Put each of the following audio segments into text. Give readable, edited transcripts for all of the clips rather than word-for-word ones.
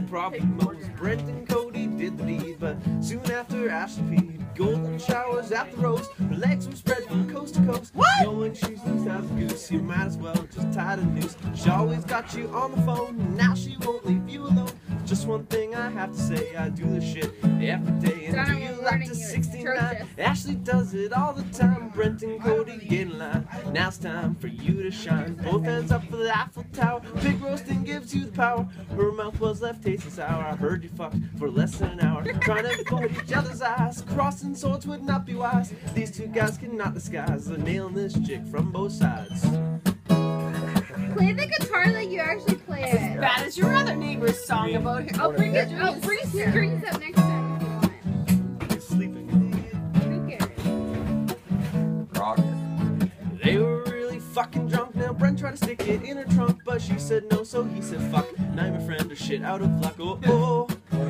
probably knows Brent and Cody did the deed, but soon after Ashley peed. Golden showers at the rose, her legs were spread from coast to coast. What? Knowing she's loose as a goose, you might as well just tie the noose. She always got you on the phone, now she won't leave you alone. Just one thing I have to say, I do this shit every day. And do you like to 69? Ashley does it all the time. Brent and Cody get in line. Now it's time for you to shine. Both hands up for the Eiffel Tower. Pig roasting gives you the power. Her mouth was left tasting sour. I heard you fucked for less than an hour. Trying to avoid each other's eyes. Crossing swords would not be wise. These two guys cannot disguise. They're nailing this chick from both sides. Play the guitar like you actually play it. That is your other neighbor's song about her. I'll bring it. I'll bring strings up next time if you want. Sleeping. Who cares? Rock. They were really fucking drunk. Now Brent tried to stick it in her trunk, but she said no, so he said fuck. Now I'm a friend or shit out of luck. Oh, oh.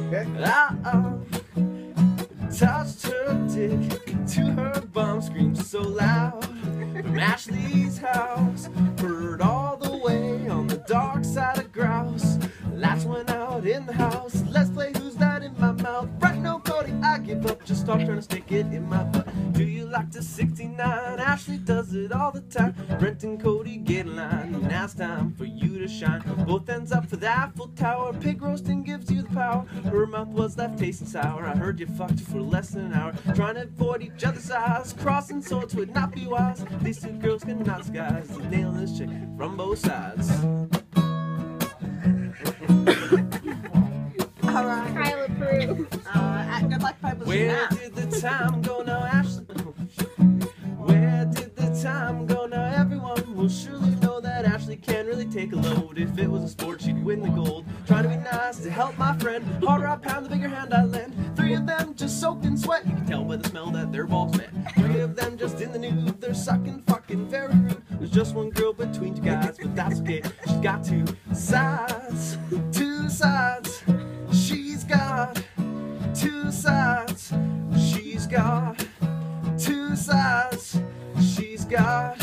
Touched her dick to her bum, screamed so loud from Ashley's house. Heard all the way on the dark side of grouse. Lights went out in the house. Let's play Who's That in My Mouth. Brent, no, Cody, I give up. Just stop trying to stick it in my butt. Do you like to 69? Ashley does it all the time. Brent and Cody get in line. Now it's time for you to shine. Both ends up for the Eiffel Tower. Pig roasting gives you the power. Her mouth was left tasting sour. I heard you fucked for less than an hour. Trying to avoid each other's eyes. Crossing swords would not be wise. These two girls cannot disguise. They're nailing this chick from both sides. Alright. Kyle approve. Good luck, Pipe. Where did the time go now, Ashley? Where did the time go now? Everyone will surely know that Ashley can really take a load. If it was a sport, she'd win the gold. Trying to be nice to help my friend. Harder I pound, the bigger hand I lend. Three of them just soaked in sweat. You can tell by the smell that they're balls wet. Three of them just in the nude. They're sucking, fucking very rude. There's just one girl between two guys, but that's okay. She's got two sides. Two sides. She's got two sides. She's got two sides. She's got